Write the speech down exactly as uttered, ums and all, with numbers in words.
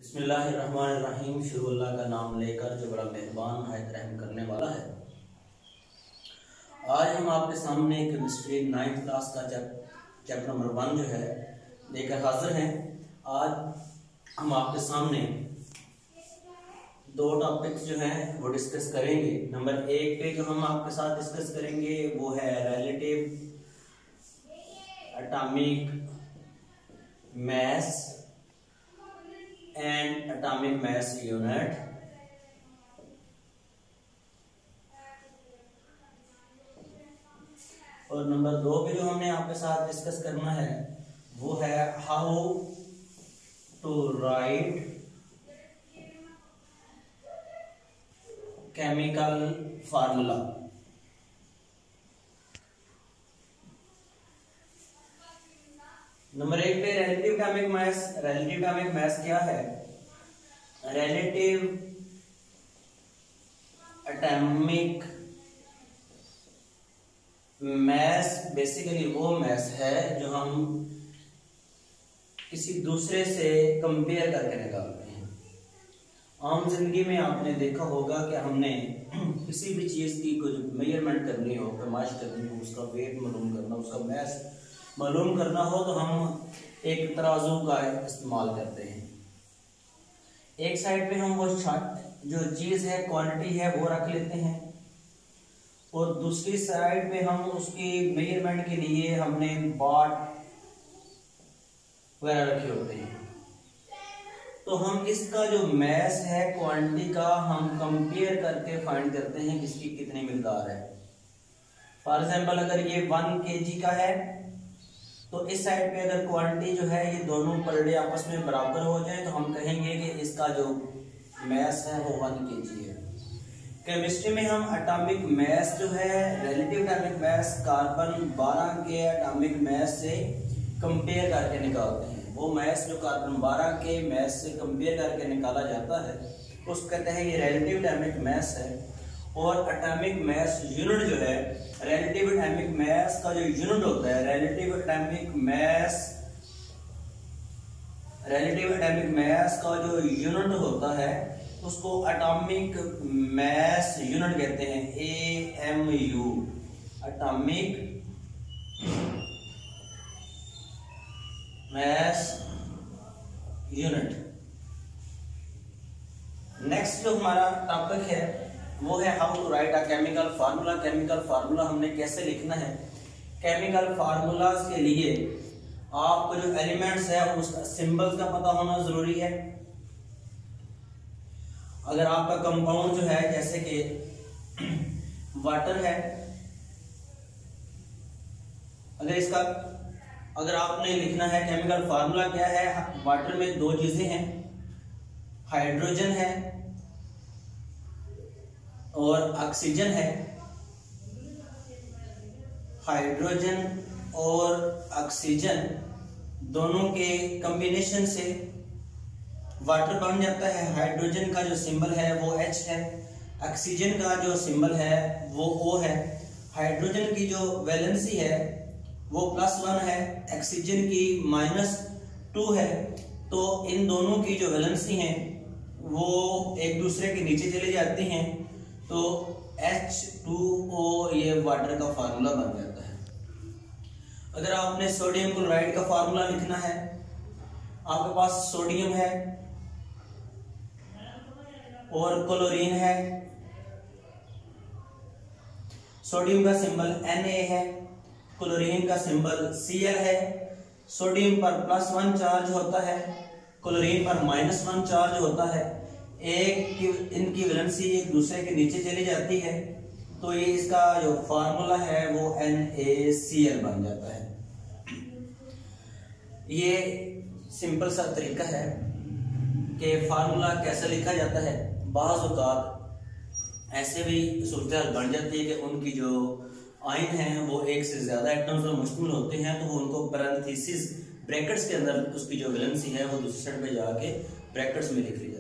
बिस्मिल्लाहिर्रहमानिर्रहीम। शुरू अल्लाह का नाम लेकर जो बड़ा मेहरबान निहायत रहम करने वाला है। आज हम आपके सामने केमिस्ट्री नाइन्थ क्लास का चैप्टर नंबर वन जो है लेकर हाजिर हैं। आज हम आपके सामने दो टॉपिक्स जो हैं वो डिस्कस करेंगे। नंबर एक पे जो हम आपके साथ डिस्कस करेंगे वो है relative atomic mass and atomic mass unit। और नंबर दो पे जो हमने आपके साथ डिस्कस करना है वो है how to write chemical formula. Number एक पे relative atomic mass. Relative atomic mass क्या है? रिलेटिव एटॉमिक मास बेसिकली वो मास है जो हम किसी दूसरे से कंपेयर करके निकालते हैं। आम जिंदगी में आपने देखा होगा कि हमने किसी भी चीज की कुछ मेजरमेंट करनी हो, पैमाइश करनी हो, उसका वेट मालूम करना, उसका मास मालूम करना हो तो हम एक तराजू का इस्तेमाल करते हैं। एक साइड पे हम वो जो चीज है क्वांटिटी है वो रख लेते हैं और दूसरी साइड पे हम उसकी मेजरमेंट के लिए हमने बाट वगैरह रखे होते हैं। तो हम इसका जो मास है क्वांटिटी का हम कंपेयर करके फाइंड करते हैं किसकी कितनी मिकदार है। फॉर एग्जांपल अगर ये वन केजी का है तो इस साइड पे अगर क्वांटिटी जो है ये दोनों पर डे आपस में बराबर हो जाए तो हम कहेंगे कि इसका जो मास है वो वन केजी है। केमिस्ट्री में हम एटॉमिक मास जो है रिलेटिव एटॉमिक मास कार्बन बारह के एटॉमिक मास से कंपेयर करके निकालते हैं। वो मास जो कार्बन बारह के मास से कंपेयर करके निकाला जाता है उसको कहते हैं ये रिलेटिव एटॉमिक मास है। और एटॉमिक मास यूनिट जो है रिलेटिव एटॉमिक मास का जो यूनिट होता है relative atomic mass relative atomic mass का जो यूनिट होता है उसको एटॉमिक मास यूनिट कहते हैं, A M U, atomic mass unit. Next जो हमारा टॉपिक है वो है how to write a chemical formula. Chemical formula हमने कैसे लिखना है? केमिकल फार्मूलाज के लिए आपको जो एलिमेंट्स है उसका सिंबल्स का पता होना जरूरी है। अगर आपका कंपाउंड जो है जैसे कि वाटर है, अगर इसका अगर आपने लिखना है केमिकल फार्मूला क्या है, वाटर में दो चीजें हैं, हाइड्रोजन है और ऑक्सीजन है। हाइड्रोजन और ऑक्सीजन दोनों के कॉम्बिनेशन से वाटर बन जाता है। हाइड्रोजन का जो सिंबल है वो H है, ऑक्सीजन का जो सिंबल है वो O है। हाइड्रोजन की जो वैलेंसी है वो प्लस वन है, ऑक्सीजन की माइनस टू है। तो इन दोनों की जो वैलेंसी है वो एक दूसरे के नीचे चली जाती हैं तो एच टू ओ ये वाटर का फार्मूला बन जाता है। अगर आपने सोडियम क्लोराइड का फार्मूला लिखना है, आपके पास सोडियम है और क्लोरीन है। सोडियम का सिंबल Na है, क्लोरीन का सिंबल Cl है। सोडियम पर प्लस वन चार्ज होता है, क्लोरीन पर माइनस वन चार्ज होता है। एक की इनकी वैलेंसी एक दूसरे के नीचे चली जाती है तो ये इसका जो फार्मूला है वो NaCl बन जाता है। ये सिंपल सा तरीका है कि फार्मूला कैसे लिखा जाता है। बाज़ औक़ात ऐसे भी सूरत बन जाती है कि उनकी जो आयन है वो एक से ज्यादा एटम्स पर मुश्तमिल होते हैं तो वो उनको पैरेंथेसिस ब्रैकेट्स के अंदर उसकी जो वैलेंसी है वो दूसरी साइड पे जाके ब्रैकेट्स में लिख ली जाती है।